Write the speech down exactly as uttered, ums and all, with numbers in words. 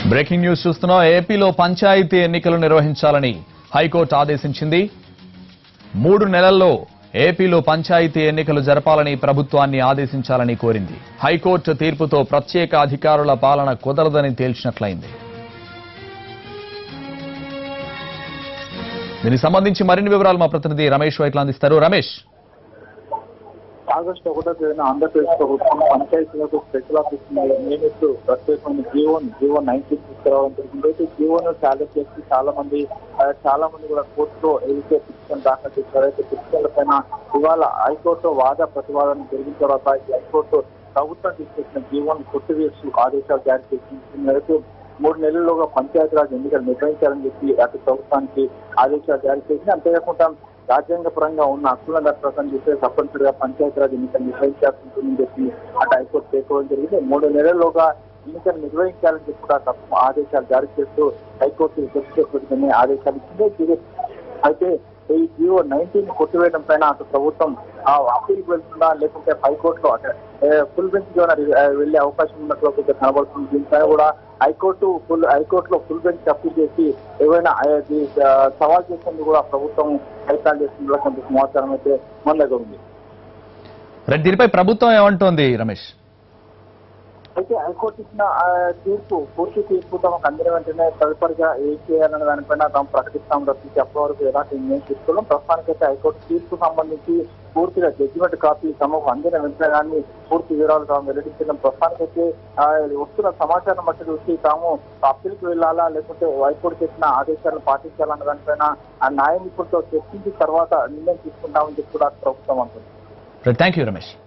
Breaking news చూస్తున్నాం. ఏపీలో పంచాయతీ ఎన్నికలు నిర్వహించాలని హైకోర్టు ఆదేశించింది. మూడు నెలల్లో ఏపీలో పంచాయతీ ఎన్నికలు జరపాలని ప్రభుత్వాన్ని ఆదేశించాలని కోరింది. హైకోర్టు తీర్పుతో ప్రత్యేక అధికారుల పాలన కుదరదని తేల్చినట్లయింది. దీనికి సంబంధించి మరిన్ని వివరాలు మా ప్రతినిధి రమేష్ వైట్ల అందిస్తారు. రమేష్, ఆగస్టు ఒకటో తేదీన ఆంధ్రప్రదేశ్ ప్రభుత్వం పంచాయతీలకు స్పెషల్ ఆఫీసర్ నియమిస్తూ ప్రత్యేకమైన జీవోన్ జీవో నైన్టీన్ తీసుకురావడం జరిగింది. అయితే జీవోను ఛాలెంజ్ చేసి చాలా మంది చాలా మంది కూడా కోర్టులో ఏదైతే పిటిషన్ దాఖలు చేశారో అయితే పిటిషన్ల పైన ఇవాళ హైకోర్టు వాద ప్రతివాదన జరిగిన తర్వాత హైకోర్టు ప్రభుత్వం తీసుకొచ్చిన జీవోను కొట్టివేసి ఆదేశాలు జారీ చేసిన మేరకు మూడు నెలల్లోగా పంచాయతీరాజ్ ఎన్నికలు నిర్వహించాలని చెప్పి అటు ప్రభుత్వానికి ఆదేశాలు జారీ చేసింది. అంతేకాకుండా రాజ్యాంగ పరంగా ఉన్న హక్కుల ప్రకారం చేస్తే తప్పనిసరిగా పంచాయతీరాజ్ ఎన్నికలు నిర్వహించాల్సి ఉంటుందని చెప్పి అటు హైకోర్టు పేర్కొనడం జరిగింది. మూడు నెలల్లోగా ఎన్నికలు నిర్వహించాలని చెప్పి కూడా తప్పు ఆదేశాలు జారీ చేస్తూ హైకోర్టు ప్రతిని ఆదేశాలు ఇచ్చింది. అయితే ఈ జియో నైన్టీన్ కొట్టివేయడం పైన అటు ప్రభుత్వం అప్పీల్కి వెళ్తుందా లేకుంటే హైకోర్టులో ఫుల్ బెంచ్ వెళ్లే అవకాశం ఉన్నట్లు కొంచెం కనబడుతుంది. దీనిపైన కూడా హైకోర్టు ఫుల్ హైకోర్టులో ఫుల్ బెంచ్ అప్పీల్ చేసి ఏవైనా సవాల్ చేసేందుకు కూడా ప్రభుత్వం ప్రయత్నాలు చేస్తున్న కొంత సమాచారం అయితే మన దగ్గర ఉంది. దీనిపై ప్రభుత్వం ఏమంటోంది రమేష్? అయితే హైకోర్టు ఇచ్చిన తీర్పు పూర్తి తీర్పు తమకు అందిన వెంటనే తదుపరిగా ఏం చేయాలన్న దానిపైన తాము ప్రకటిస్తాం తప్పించి అప్పటి వరకు ఎలాంటి నిర్ణయం తీసుకోవడం. ప్రస్తుతానికైతే హైకోర్టు తీర్పు సంబంధించి పూర్తిగా జడ్జిమెంట్ కాపీ తమకు అందిన వెంటనే కానీ పూర్తి వివరాలు తాము వెల్లడించడం. ప్రస్తుతానికైతే వస్తున్న సమాచారం బట్టి చూసి తాము అప్పీల్కి వెళ్లాలా లేకుంటే హైకోర్టు చేసిన ఆదేశాలను పాటించాలన్న దానిపైన ఆ న్యాయ నిపుణులతో చర్చించిన తర్వాత నిర్ణయం తీసుకుంటామని చెప్పి కూడా ప్రభుత్వం అంటుంది. Thank you Ramesh.